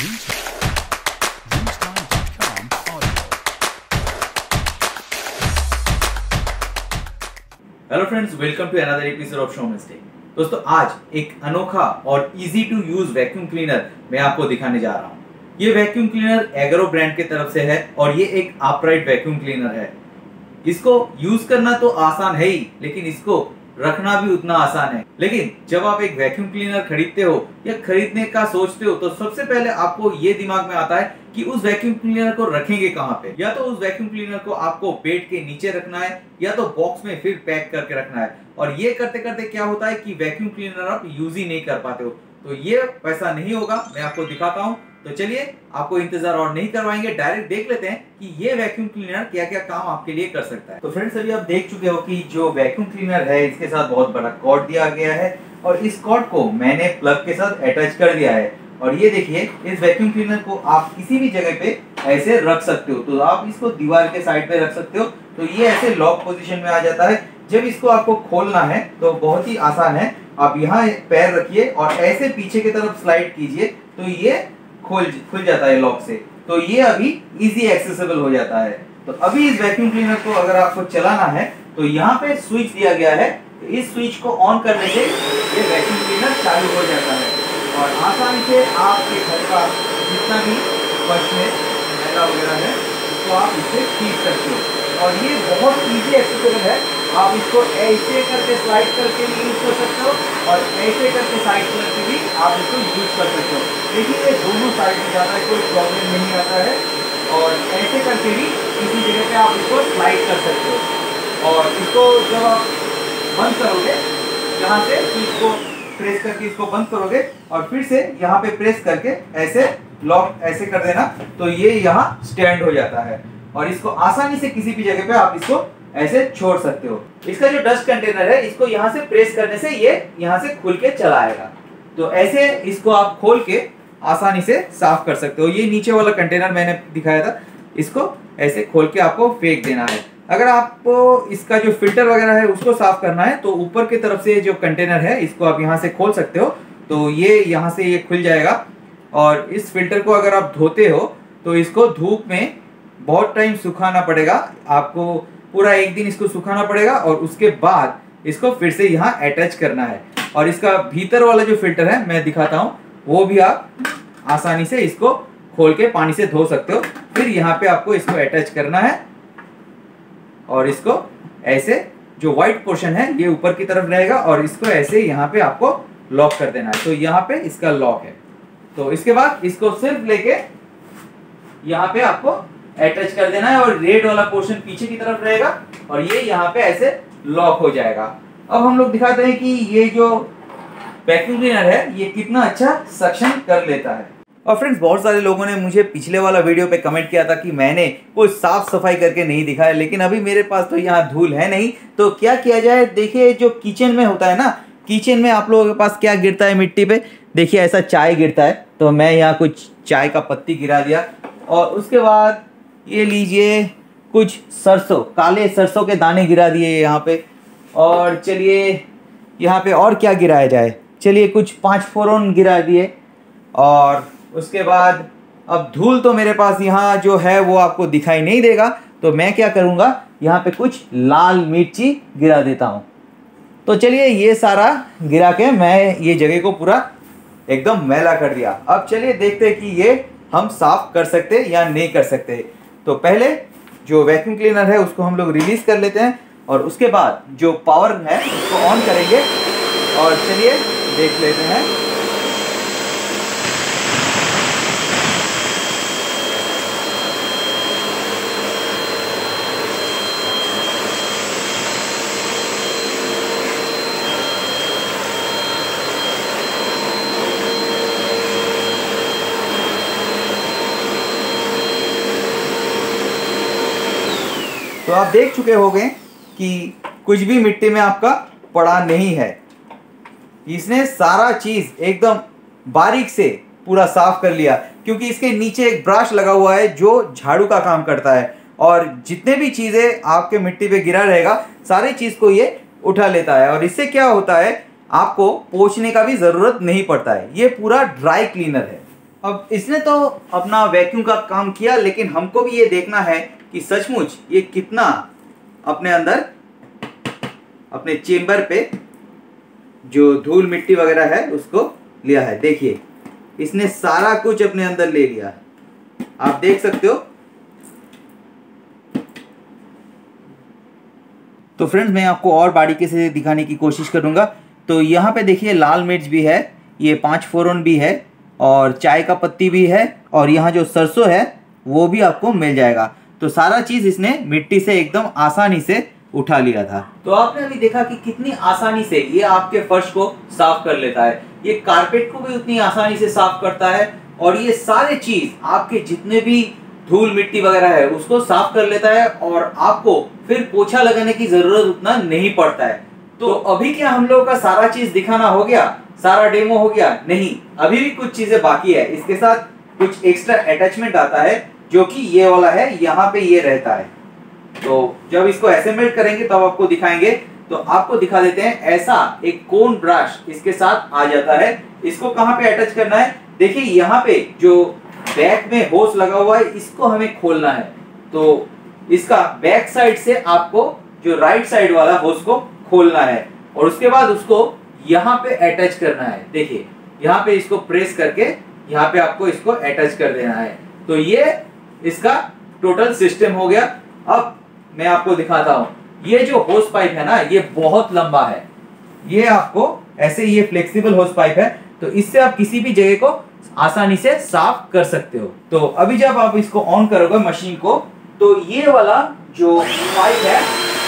Hello friends, welcome to another episode of show mistake. दोस्तों, आज एक अनोखा और easy to use vacuum cleaner मैं आपको दिखाने जा रहा हूँ। ये वैक्यूम क्लीनर एग्रो ब्रांड की तरफ से है और ये एक अपराइट वैक्यूम क्लीनर है। इसको यूज करना तो आसान है ही, लेकिन इसको रखना भी उतना आसान है। लेकिन जब आप एक वैक्यूम क्लीनर खरीदते हो या खरीदने का सोचते हो तो सबसे पहले आपको ये दिमाग में आता है कि उस वैक्यूम क्लीनर को रखेंगे कहाँ पे। या तो उस वैक्यूम क्लीनर को आपको बेड के नीचे रखना है या तो बॉक्स में फिर पैक करके रखना है। और ये करते करते क्या होता है कि वैक्यूम क्लीनर आप यूज ही नहीं कर पाते हो। तो ये वैसा नहीं होगा, मैं आपको दिखाता हूँ। तो चलिए, आपको इंतजार और नहीं करवाएंगे, डायरेक्ट देख लेते हैं कि ये वैक्यूम क्लीनर क्या क्या काम आपके लिए कर सकता है। तो फ्रेंड्स, अभी आप देख चुके हो कि जो वैक्यूम क्लीनर है इसके साथ बहुत बड़ा कॉर्ड दिया गया है और इस कॉर्ड को मैंने प्लग के साथ अटैच कर दिया है। और ये देखिए, इस वैक्यूम क्लीनर को आप किसी भी जगह पे ऐसे रख सकते हो। तो आप इसको दीवार के साइड पे रख सकते हो, तो ये ऐसे लॉक पोजीशन में आ जाता है। जब इसको आपको खोलना है तो बहुत ही आसान है। आप यहाँ पैर रखिए और ऐसे पीछे की तरफ स्लाइड कीजिए तो ये खुल जाता है लॉक से। तो ये अभी इजी एक्सेसिबल हो जाता है। तो अभी इस वैक्यूम क्लीनर को अगर आपको चलाना है तो यहाँ पे स्विच दिया गया है। तो इस स्विच को ऑन करने से ये वैक्यूम क्लीनर चालू हो जाता है और आसानी से आपके घर का जितना भी फर्श में मैला वगैरह है उसको आप इससे खींच सकते हो। और ये बहुत इजी एक्सेसिबल है। आप इसको ऐसे करके स्लाइड करके भी यूज कर सकते हो और ऐसे करके साइड करके भी आप इसको यूज कर सकते हो। देखिए, ये दोनों साइड में जाता है, कोई प्रॉब्लम नहीं आता है। और ऐसे करके भी किसी जगह पे आप इसको स्लाइड कर सकते हो। और इसको जब आप बंद करोगे, यहाँ से स्विच को प्रेस करके इसको बंद करोगे और फिर से यहाँ पे प्रेस करके ऐसे लॉक ऐसे कर देना, तो ये यहाँ स्टैंड हो जाता है। और इसको आसानी से किसी भी जगह पे आप इसको ऐसे छोड़ सकते हो। इसका जो डस्ट कंटेनर है, इसको यहाँ से प्रेस करने से ये यहाँ से खुल के चला आएगा। तो ऐसे इसको आप खोल के आसानी से साफ कर सकते हो। ये नीचे वाला कंटेनर मैंने दिखाया था, इसको ऐसे खोल के आपको फेंक देना है। अगर आपको इसका जो फिल्टर वगैरह है उसको साफ करना है तो ऊपर की तरफ से जो कंटेनर है इसको आप यहाँ से खोल सकते हो। तो ये यहाँ से ये खुल जाएगा। और इस फिल्टर को अगर आप धोते हो तो इसको धूप में बहुत टाइम सुखाना पड़ेगा आपको। पूरा एक दिन इसको सुखाना पड़ेगा और उसके बाद इसको फिर से यहाँ अटैच करना है। और इसका भीतर वाला जो फिल्टर है मैं दिखाता हूँ, वो भी आप आसानी से इसको खोल के पानी से धो सकते हो। फिर यहाँ पे आपको इसको अटैच करना है और इसको ऐसे जो व्हाइट पोर्शन है ये ऊपर की तरफ रहेगा और इसको ऐसे यहाँ पे आपको लॉक कर देना है। तो यहाँ पे इसका लॉक है। तो इसके बाद इसको सिर्फ लेके यहाँ पे आपको अटैच कर देना है और रेड वाला पोर्शन पीछे की तरफ रहेगा और ये यहाँ पे ऐसे लॉक हो जाएगा। अब हम लोग दिखाते हैं कि ये जो वैक्यूम क्लीनर है ये कितना अच्छा सक्शन कर लेता है। और फ्रेंड्स, बहुत सारे लोगों ने मुझे पिछले वाला वीडियो पे कमेंट किया था कि मैंने कोई साफ सफाई करके नहीं दिखाया, लेकिन अभी मेरे पास तो यहाँ धूल है नहीं, तो क्या किया जाए। देखिए, जो किचन में होता है ना, किचन में आप लोगों के पास क्या गिरता है मिट्टी पे, देखिए ऐसा चाय गिरता है। तो मैं यहाँ कुछ चाय का पत्ती गिरा दिया और उसके बाद ये लीजिए कुछ सरसों, काले सरसों के दाने गिरा दिए यहाँ पे। और चलिए यहाँ पे और क्या गिराया जाए, चलिए कुछ 5 फोरन गिरा दिए। और उसके बाद अब धूल तो मेरे पास यहाँ जो है वो आपको दिखाई नहीं देगा, तो मैं क्या करूँगा, यहाँ पे कुछ लाल मिर्ची गिरा देता हूँ। तो चलिए, ये सारा गिरा के मैं ये जगह को पूरा एकदम मैला कर दिया। अब चलिए देखते हैं कि ये हम साफ कर सकते या नहीं कर सकते। तो पहले जो वैक्यूम क्लीनर है उसको हम लोग रिलीज कर लेते हैं और उसके बाद जो पावर है उसको ऑन करेंगे और चलिए देख लेते हैं। तो आप देख चुके होंगे कि कुछ भी मिट्टी में आपका पड़ा नहीं है। इसने सारा चीज एकदम बारीक से पूरा साफ कर लिया, क्योंकि इसके नीचे एक ब्रश लगा हुआ है जो झाड़ू का काम करता है और जितने भी चीजें आपके मिट्टी पे गिरा रहेगा सारी चीज को ये उठा लेता है। और इससे क्या होता है, आपको पोंछने का भी जरूरत नहीं पड़ता है। ये पूरा ड्राई क्लीनर है। अब इसने तो अपना वैक्यूम का काम किया, लेकिन हमको भी ये देखना है कि सचमुच ये कितना अपने अंदर अपने चेम्बर पे जो धूल मिट्टी वगैरह है उसको लिया है। देखिए इसने सारा कुछ अपने अंदर ले लिया है, आप देख सकते हो। तो फ्रेंड्स मैं आपको और बारीकी से दिखाने की कोशिश करूंगा। तो यहाँ पे देखिए लाल मिर्च भी है, ये 5 फोरन भी है और चाय का पत्ती भी है, और यहाँ जो सरसों है वो भी आपको मिल जाएगा। तो सारा चीज़ इसने मिट्टी से एकदम आसानी से उठा लिया था। तो आपने अभी देखा कि कितनी आसानी से ये आपके फर्श को साफ कर लेता है, ये कारपेट को भी उतनी आसानी से साफ करता है, और ये सारे चीज आपके जितने भी धूल मिट्टी वगैरह है उसको साफ कर लेता है, और आपको फिर पोछा लगाने की जरूरत उतना नहीं पड़ता है। तो अभी क्या हम लोगों का सारा चीज दिखाना हो गया, सारा डेमो हो गया? नहीं, अभी भी कुछ चीजें बाकी है। इसके साथ कुछ एक्स्ट्रा अटैचमेंट आता है जो कि ये वाला है, यहाँ पे ये रहता है। तो जब इसको असेंबल करेंगे तब आपको दिखाएंगे। तो आपको दिखा देते हैं, ऐसा एक कोन ब्रश इसके साथ आ जाता है। इसको कहाँ पे अटैच करना है? देखिए यहाँ पे जो बैक में होस लगा हुआ है इसको हमें खोलना है। तो इसका बैक साइड से आपको जो राइट साइड वाला होस को खोलना है, और उसके बाद उसको यहाँ पे अटैच करना है। देखिए यहाँ पे इसको प्रेस करके यहाँ पे आपको इसको अटैच कर देना है। तो ये इसका टोटल सिस्टम हो गया। अब मैं आपको दिखाता हूँ, ये जो होस पाइप है ना ये बहुत लंबा है। ये आपको ऐसे ये फ्लेक्सिबल होस पाइप है, तो इससे आप किसी भी जगह को आसानी से साफ कर सकते हो। तो अभी जब आप इसको ऑन करोगे मशीन को, तो ये वाला जो पाइप है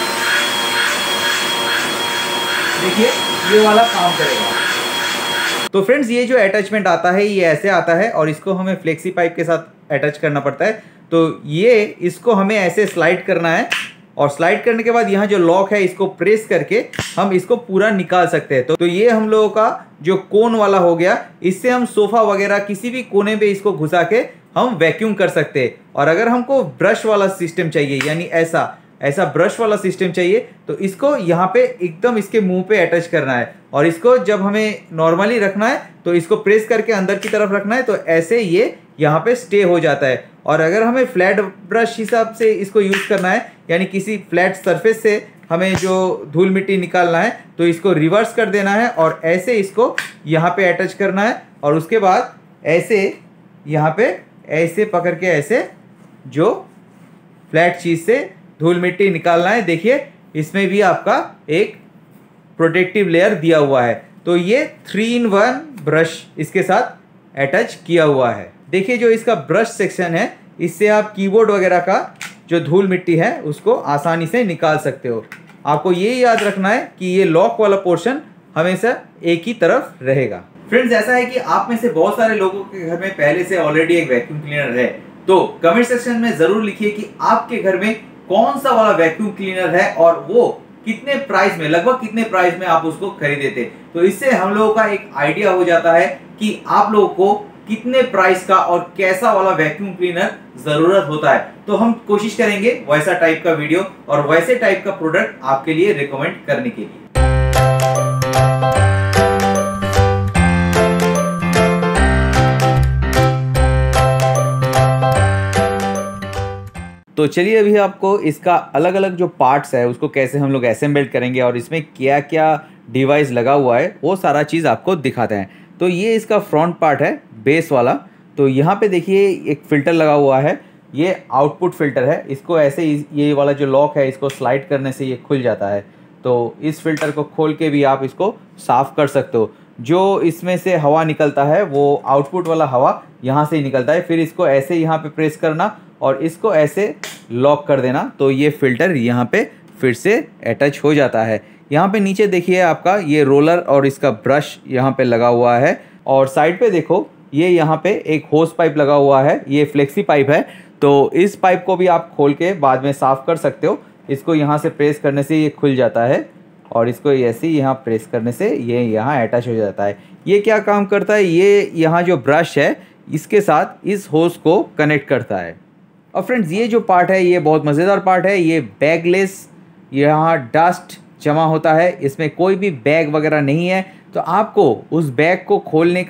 देखिए ये वाला काम करेगा। तो फ्रेंड्स ये जो अटैचमेंट आता है ये ऐसे आता है, और इसको हमें फ्लेक्सी पाइप के साथ अटैच करना पड़ता है। तो ये इसको हमें ऐसे स्लाइड करना है, और स्लाइड करने के बाद यहाँ जो लॉक है इसको प्रेस करके हम इसको पूरा निकाल सकते हैं। तो ये हम लोगों का जो कोन वाला हो गया, इससे हम सोफा वगैरह किसी भी कोने पे इसको घुसा के हम वैक्यूम कर सकते हैं। और अगर हमको ब्रश वाला सिस्टम चाहिए, यानी ऐसा ब्रश वाला सिस्टम चाहिए, तो इसको यहाँ पे एकदम इसके मुंह पे अटैच करना है, और इसको जब हमें नॉर्मली रखना है तो इसको प्रेस करके अंदर की तरफ रखना है, तो ऐसे ये यहाँ पे स्टे हो जाता है। और अगर हमें फ्लैट ब्रश हिसाब से इसको यूज़ करना है, यानी किसी फ्लैट सरफेस से हमें जो धूल मिट्टी निकालना है, तो इसको रिवर्स कर देना है और ऐसे इसको यहाँ पे अटैच करना है, और उसके बाद ऐसे यहाँ पे ऐसे पकड़ के ऐसे जो फ्लैट चीज़ से धूल मिट्टी निकालना है। देखिए इसमें भी आपका एक प्रोटेक्टिव लेयर दिया हुआ है। तो ये 3-in-1 ब्रश इसके साथ अटैच किया हुआ है। देखिए जो इसका ब्रश सेक्शन है, इससे आप कीबोर्ड वगैरह का जो धूल मिट्टी है उसको आसानी से निकाल सकते हो। आपको ये याद रखना है कि ये लॉक वाला पोर्शन हमेशा एक ही तरफ रहेगा। फ्रेंड्स ऐसा है कि आप में से बहुत सारे लोगों के घर में पहले से ऑलरेडी एक वैक्यूम क्लीनर है, तो कमेंट सेक्शन में जरूर लिखिए कि आपके घर में कौन सा वाला वैक्यूम क्लीनर है और वो कितने प्राइस में, लगभग कितने प्राइस में आप उसको खरीदे थे। तो इससे हम लोगों का एक आइडिया हो जाता है कि आप लोगों को कितने प्राइस का और कैसा वाला वैक्यूम क्लीनर जरूरत होता है। तो हम कोशिश करेंगे वैसा टाइप का वीडियो और वैसे टाइप का प्रोडक्ट आपके लिए रिकमेंड करने के लिए। तो चलिए अभी आपको इसका अलग अलग जो पार्ट्स है उसको कैसे हम लोग असेंबल करेंगे और इसमें क्या क्या डिवाइस लगा हुआ है वो सारा चीज़ आपको दिखाते हैं। तो ये इसका फ्रंट पार्ट है बेस वाला। तो यहाँ पे देखिए एक फ़िल्टर लगा हुआ है, ये आउटपुट फ़िल्टर है। इसको ऐसे ये वाला जो लॉक है इसको स्लाइड करने से ये खुल जाता है। तो इस फिल्टर को खोल के भी आप इसको साफ़ कर सकते हो। जो इसमें से हवा निकलता है वो आउटपुट वाला हवा यहाँ से ही निकलता है। फिर इसको ऐसे यहाँ पे प्रेस करना और इसको ऐसे लॉक कर देना, तो ये फ़िल्टर यहाँ पे फिर से अटैच हो जाता है। यहाँ पे नीचे देखिए आपका ये रोलर और इसका ब्रश यहाँ पे लगा हुआ है, और साइड पे देखो ये यहाँ पे एक होस पाइप लगा हुआ है, ये फ्लेक्सी पाइप है। तो इस पाइप को भी आप खोल के बाद में साफ़ कर सकते हो। इसको यहाँ से प्रेस करने से ये खुल जाता है और इसको ऐसे ही यहाँ प्रेस करने से ये यहाँ अटैच हो जाता है। ये क्या काम करता है, ये यहाँ जो ब्रश है इसके साथ इस होस को कनेक्ट करता है। और फ्रेंड्स ये जो पार्ट है ये बहुत मज़ेदार पार्ट है। ये बैगलेस, यहाँ डस्ट जमा होता है, इसमें कोई भी बैग वगैरह नहीं है। तो आपको उस बैग को खोलने का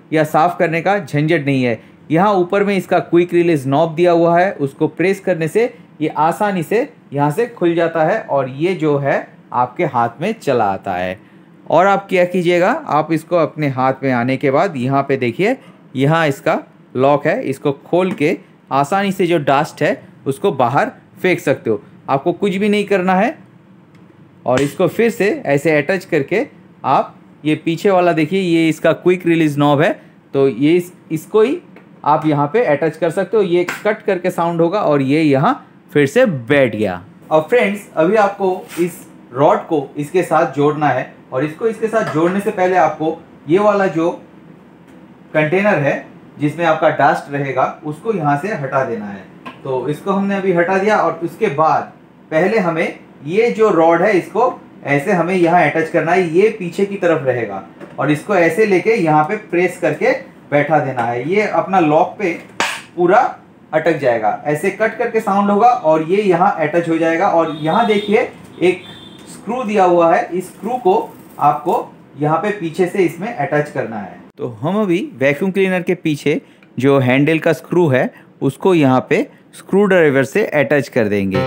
या साफ़ करने का झंझट नहीं है। यहाँ ऊपर में इसका क्विक रिलीज नॉब दिया हुआ है, उसको प्रेस करने से ये आसानी से यहाँ से खुल जाता है और ये जो है आपके हाथ में चला आता है। और आप क्या कीजिएगा, आप इसको अपने हाथ में आने के बाद यहाँ पे देखिए, यहाँ इसका लॉक है, इसको खोल के आसानी से जो डस्ट है उसको बाहर फेंक सकते हो। आपको कुछ भी नहीं करना है और इसको फिर से ऐसे अटैच करके आप ये पीछे वाला देखिए, ये इसका क्विक रिलीज नॉब है, तो ये इसको ही आप यहाँ पे अटैच कर सकते हो। ये कट करके साउंड होगा और ये यहाँ फिर से बैठ गया। अब फ्रेंड्स, अभी आपको इस रॉड को इसके साथ जोड़ना है और इसको इसके साथ जोड़ने से पहले आपको ये वाला जो कंटेनर है जिसमें आपका डस्ट रहेगा उसको यहाँ से हटा देना है। तो इसको हमने अभी हटा दिया और उसके बाद पहले हमें ये जो रॉड है इसको ऐसे हमें यहाँ अटैच करना है, ये पीछे की तरफ रहेगा और इसको ऐसे लेके यहाँ पे प्रेस करके बैठा देना है। ये अपना लॉक पे पूरा अटक जाएगा, ऐसे कट करके साउंड होगा और ये यहाँ अटैच हो जाएगा। और यहाँ देखिए एक स्क्रू दिया हुआ है, इस स्क्रू को आपको यहाँ पे पीछे से इसमें अटैच करना है। तो हम अभी वैक्यूम क्लीनर के पीछे जो हैंडल का स्क्रू है उसको यहाँ पे स्क्रू ड्राइवर से अटैच कर देंगे।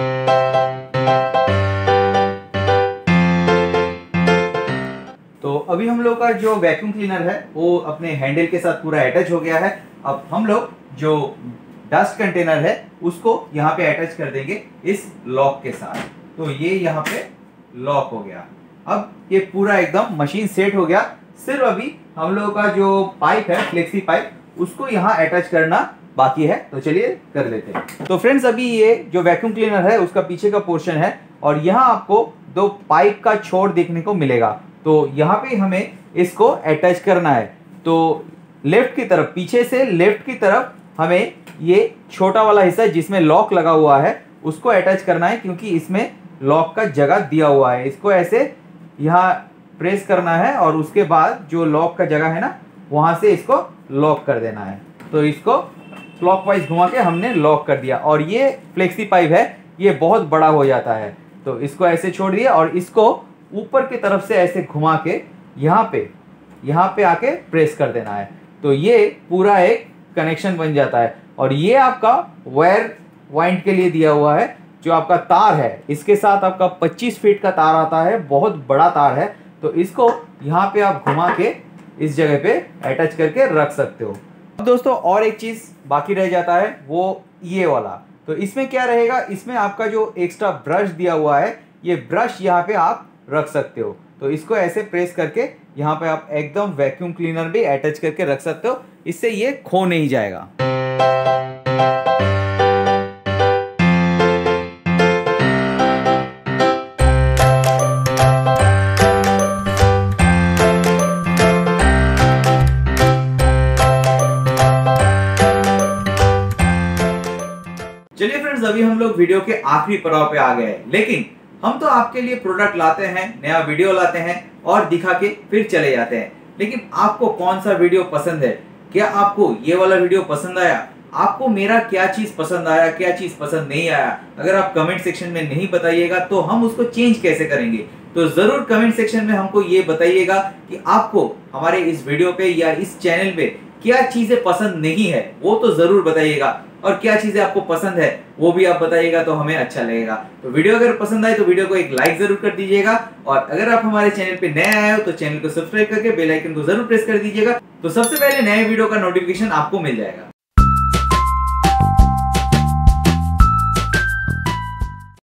तो अभी हम लोग का जो वैक्यूम क्लीनर है वो अपने हैंडल के साथ पूरा अटैच हो गया है। अब हम लोग जो डस्ट कंटेनर है उसको यहाँ पे अटैच कर देंगे इस लॉक के साथ। तो ये यहाँ पे लॉक हो गया। अब ये पूरा एकदम मशीन सेट हो गया। सिर्फ अभी हम लोगों का जो पाइप है, फ्लेक्सी पाइप, उसको यहाँ अटैच करना बाकी है। तो चलिए कर लेते हैं। तो फ्रेंड्स, अभी ये जो वैक्यूम क्लीनर है उसका पीछे का पोर्शन है और यहाँ आपको दो पाइप का छोर देखने को मिलेगा। तो यहाँ पे हमें इसको अटैच करना है। तो लेफ्ट की तरफ, पीछे से लेफ्ट की तरफ हमें ये छोटा वाला हिस्सा जिसमें लॉक लगा हुआ है उसको अटैच करना है, क्योंकि इसमें लॉक का जगह दिया हुआ है। इसको ऐसे यहाँ प्रेस करना है और उसके बाद जो लॉक का जगह है ना, वहाँ से इसको लॉक कर देना है। तो इसको क्लॉकवाइज घुमा के हमने लॉक कर दिया। और ये फ्लेक्सी पाइप है, ये बहुत बड़ा हो जाता है, तो इसको ऐसे छोड़ दिया और इसको ऊपर की तरफ से ऐसे घुमा के यहाँ पे आके प्रेस कर देना है। तो ये पूरा एक कनेक्शन बन जाता है। और ये आपका वायर वाइंड के लिए दिया हुआ है। जो आपका तार है इसके साथ आपका 25 फीट का तार आता है, बहुत बड़ा तार है। तो इसको यहाँ पे आप घुमा के इस जगह पे अटैच करके रख सकते हो। अब दोस्तों, और एक चीज़ बाकी रह जाता है, वो ये वाला। तो इसमें क्या रहेगा, इसमें आपका जो एक्स्ट्रा ब्रश दिया हुआ है, ये ब्रश यहाँ पे आप रख सकते हो। तो इसको ऐसे प्रेस करके यहाँ पे आप एकदम वैक्यूम क्लीनर भी अटैच करके रख सकते हो, इससे ये खो नहीं जाएगा। चलिए फ्रेंड्स, अभी हम लोग वीडियो के आखिरी पड़ाव पे आ गए हैं, लेकिन हम तो आपके लिए प्रोडक्ट लाते हैं, नया वीडियो लाते हैं और दिखा के फिर चले जाते हैं। लेकिन आपको कौन सा वीडियो पसंद है? क्या आपको ये वाला वीडियो पसंद आया? आपको मेरा क्या चीज पसंद आया, क्या चीज पसंद नहीं आया? अगर आप कमेंट सेक्शन में नहीं बताइएगा तो हम उसको चेंज कैसे करेंगे? तो जरूर कमेंट सेक्शन में हमको ये बताइएगा कि आपको हमारे इस वीडियो पे या इस चैनल पे क्या चीजें पसंद नहीं है, वो तो जरूर बताइएगा। और क्या चीजें आपको पसंद है वो भी आप बताइएगा, तो हमें अच्छा लगेगा। तो वीडियो अगर पसंद आए तो वीडियो को एक लाइक जरूर कर दीजिएगा। और अगर आप हमारे चैनल पे नए आए हो तो चैनल को सब्सक्राइब करके बेल आइकन को जरूर प्रेस कर दीजिएगा, तो सबसे पहले नए वीडियो का नोटिफिकेशन आपको मिल जाएगा।